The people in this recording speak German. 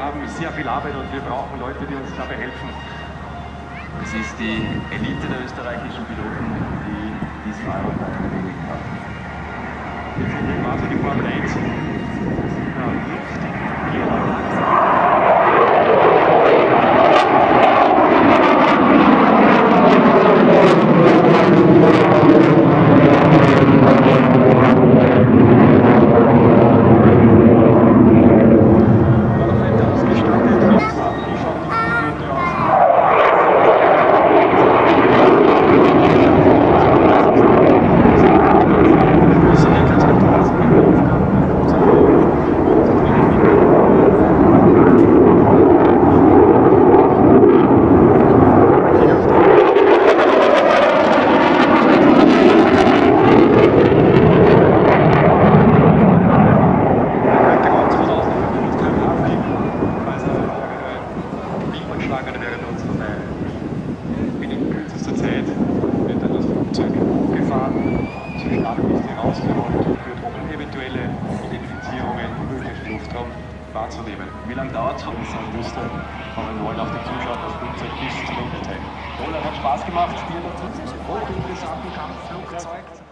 haben sehr viel Arbeit und wir brauchen Leute, die uns dabei helfen. Es ist die Elite der österreichischen Piloten, die diesen Eurofighter bewegt hat. Jetzt sind wir quasi die Formel 1. Ja, Luft, hier langsam. Eventuelle Identifizierungen im möglichen Luftraum wahrzunehmen. Wie lange dauert es? Das müsste, aber wir wollen auch den Zuschauern das Flugzeug bis zur Ende zeigen. Roland, hat Spaß gemacht, Spiel dazu. Hochinteressanten Kampfflugzeug.